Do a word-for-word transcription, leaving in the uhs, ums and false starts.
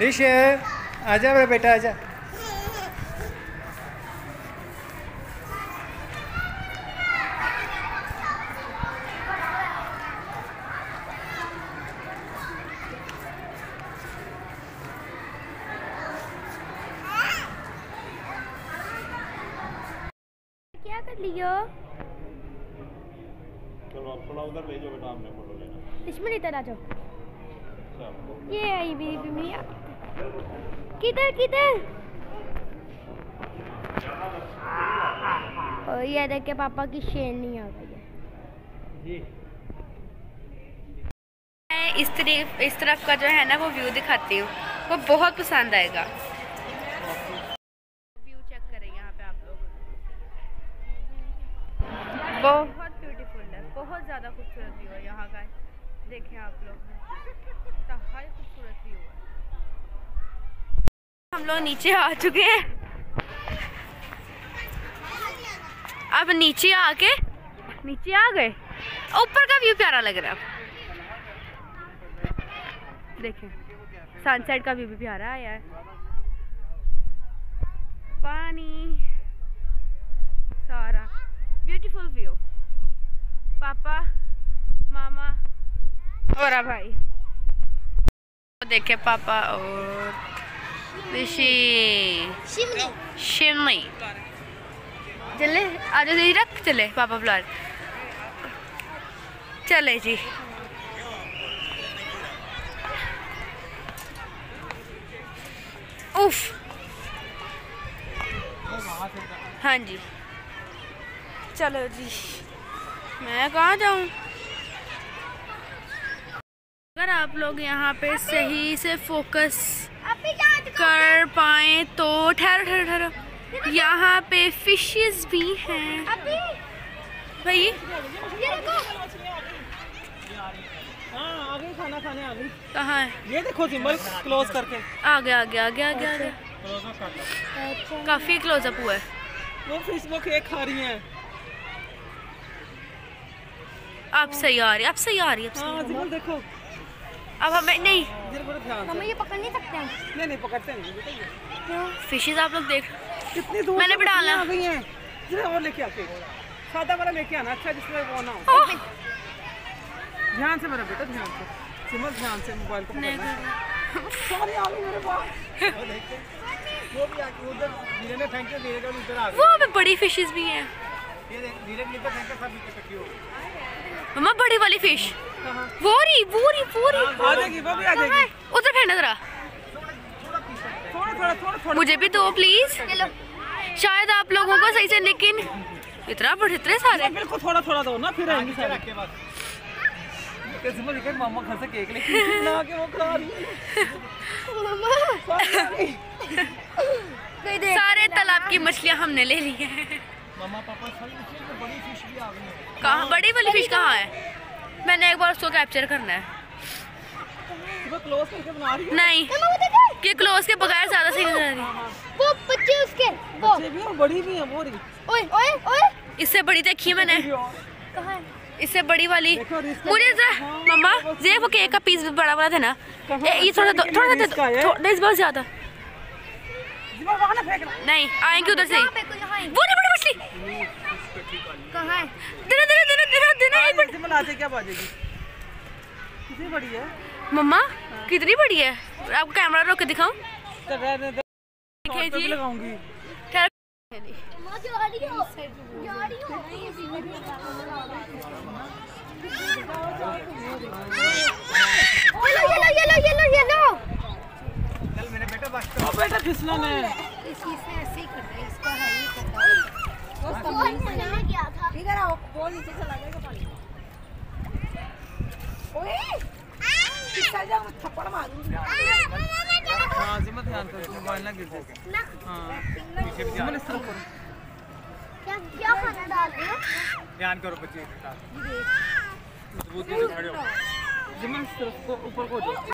ऋष आजा मेरा बेटा आजा। क्या कर लियो? चलो थोड़ा उधर ले जाओ बेटा, हमने फोटो लेना। इसमें इधर आ जाओ। ये आई मेरी मियाँ। किधर किधर? और ये देख पापा की शेरनी आ गई है। मैं इस तरफ इस तरफ का जो है ना वो व्यू दिखाती हूँ, वो बहुत पसंद आएगा। व्यू चेक करें यहाँ पे आप लोग, बहुत ब्यूटीफुल है, बहुत ज़्यादा खूबसूरत व्यू है यहाँ का। देखें आप लोग, बहुत खूबसूरत व्यू है। हम लोग नीचे आ चुके हैं। अब नीचे आके नीचे आ गए। ऊपर का व्यू प्यारा लग रहा है। देखें सनसेट का व्यू भी प्यारा आया है। पानी सारा ब्यूटीफुल व्यू। पापा मामा और भाई देखे पापा और ऋषि शिमली शिमली चले आज रख चले पापा बुला चले जी। उफ हाँ जी चलो जी, मैं कहाँ जाऊँ? अगर आप लोग यहाँ पे सही से फोकस कर पाए तो ठहरो ठहरो ठहरो, यहाँ पे फिशेस भी हैं भाई। आगे खाना खाने आ गई। कहाँ है? ये देखो सिंबल क्लोज करके आगे आगे आगे आगे आगे काफी क्लोजअप हुआ है। वो फिश वो केक खा रही हैं। आप सही आ रही, आप सही आ रही, अब सही। हाँ सिंबल देखो। अब हमें नहीं, हमें ये पकड़ नहीं सकते हैं। नहीं नहीं पकड़ते नहीं। फिशेस आप लोग देख कितनी दूर मैंने भी डाला आ गई हैं। जरा और लेके आके सादा वाला लेके आना, अच्छा जिसमें वो ना हो। ध्यान से मेरा बेटा, ध्यान से सिमर, ध्यान से मोबाइल को पकड़ना। सारे आ गए मेरे पास। वो भी आके उधर धीरे ने थैंक यू धीरे का उधर आ गए। वो में बड़ी फिशेस भी हैं। ये धीरे धीरे थैंक यू सब इकट्ठी हो। मम्मा बड़ी वाली फिश वो रही वो रही वो रही आ जाएगी, वो भी आ जाएगी। उधर फेंकना जरा, थोड़ा थोड़ा थोड़ा थोड़ा मुझे भी दो प्लीज। शायद आप लोगों को सही से, लेकिन इतना बड़े इतने सारे। बिल्कुल थोड़ा थोड़ा दो ना, फिर आएंगे सारे के बाद। किस्मत के मामा घर से केक लेके ना के वो खा रही है। सारे तालाब की मछलियां हमने ले ली हैं। मामा पापा सारी मछली, बड़ी फिश भी आ गई है। कहाँ बड़ी वाली फिश कहाँ है? मैंने एक बार उसको कैप्चर करना है। वो क्लोज करके बना रही है। नहीं कि क्लोज के बगैर ज्यादा सही नजर आ रही। वो बच्चे उसके वो बच्चे भी और बड़ी भी हैं। वो रही ओए ओए ओए इससे बड़ी देखी मैंने। कहाँ है? इससे बड़ी वाली मुझे मम्मा ये वो केक का पीस बड़ा बड़ा था ना, ये थोड़ा थोड़ा थोड़ा इस बहुत ज्यादा नहीं आएंगे उधर से। वो नहीं बड़ी मछली कहाँ है? देना देना देना देना देना एक मिनट। बनाते क्या बाजेगी? कितनी बड़ी है मम्मा? कितनी बड़ी है? आपको कैमरा रोक के दिखाऊं? देखिए जी लगाऊंगी। Yellow yellow yellow yellow. चल मेरे बेटा बस तो बेटा फिसलन है। इसकी से ऐसे ही करना है, इसका है ये करना। वो समझ गया था। इधर आओ, वो नीचे चला जाएगा पानी। ओए फिसल जाओ, थप्पड़ मारूंगी। हां जिम्मा ध्यान करो, मोबाइल ना गिर जाए। हां पीछे भी ध्यान करो। क्या क्या खाना डाल रहे हो? ध्यान करो बच्चे के साथ। मजबूती से खड़े हो। जिम्मा इस तरफ को ऊपर को जाओ।